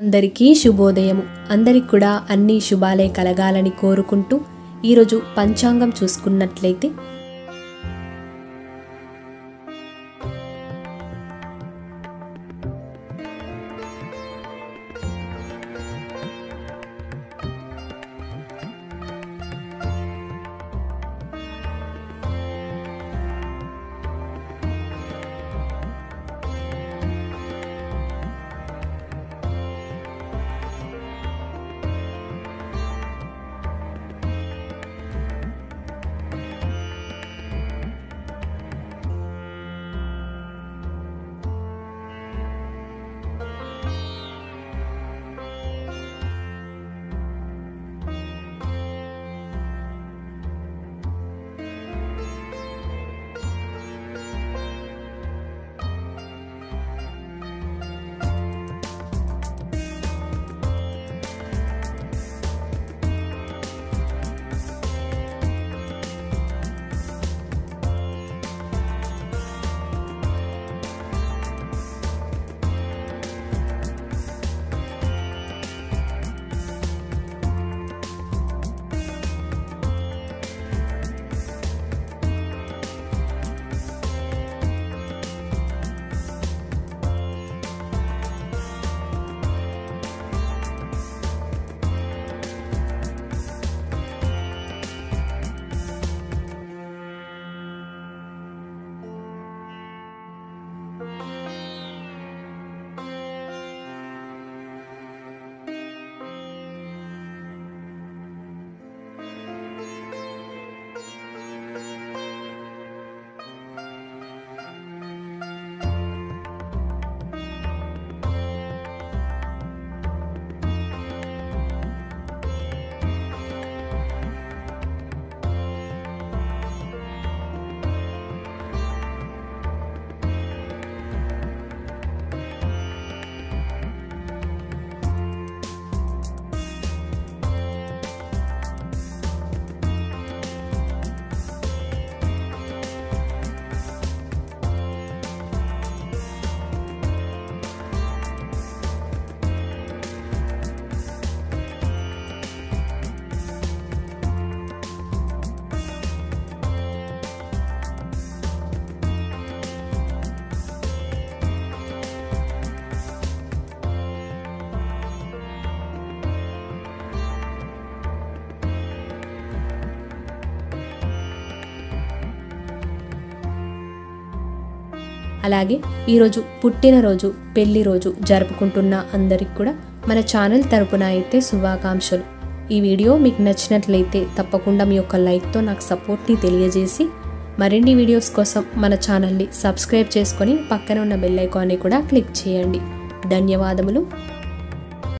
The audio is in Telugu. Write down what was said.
అందరికీ శుభోదయము. అందరికి కూడా అన్ని శుభాలే కలగాలని కోరుకుంటూ ఈరోజు పంచాంగం చూసుకున్నట్లయితే అలాగే ఈరోజు పుట్టినరోజు పెళ్లి రోజు జరుపుకుంటున్న అందరికి కూడా మన ఛానల్ తరపున అయితే శుభాకాంక్షలు. ఈ వీడియో మీకు నచ్చినట్లయితే తప్పకుండా మీ యొక్క లైక్తో నాకు సపోర్ట్ని తెలియజేసి మరిన్ని వీడియోస్ కోసం మన ఛానల్ని సబ్స్క్రైబ్ చేసుకొని పక్కన ఉన్న బెల్ ఐకాన్ని కూడా క్లిక్ చేయండి. ధన్యవాదములు.